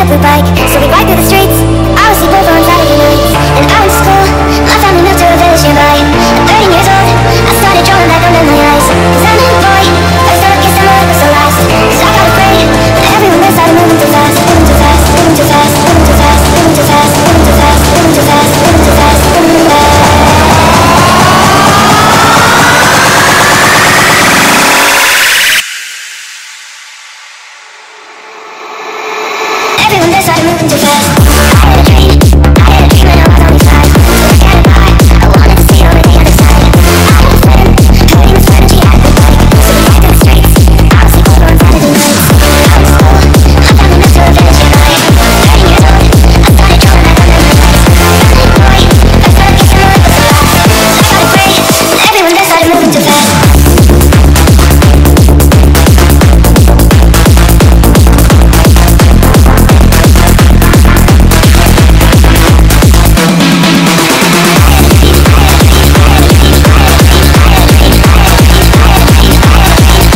blue bike. So we ride through the streets, I was sleep over on Saturday nights. And I went to school, my family moved to a village nearby. At 13 years old, I started drawing back under my eyes. Cause I'm a boy, first I kissed and my life was so last. Cause I got afraid, that everyone there started moving too fast. Moving too fast, moving too fast, moving too fast, moving too fast, moving too fast, moving too fast, moving too fast, moving too fast. Everyone there started moving too fast. I had a dream when I was only 5. Scared apart, I wanted to see over the other side. I had a friend, hurting was fun and she had a good bike. So we ride through the streets, I was sleep over on Saturday nights. I went to school, my family moved to a village nearby. 13 years old, I started drawing back under my eyes. I'm a boy, first I kissed and my life was so last. I got afraid, that everyone there started moving too fast.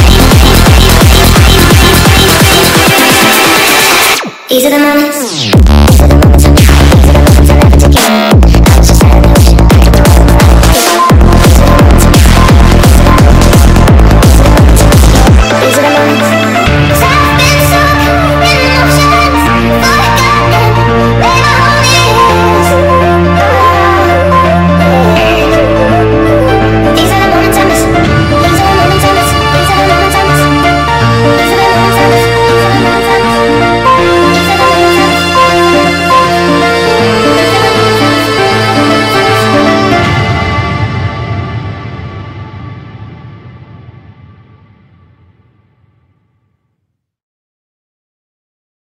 These are the moments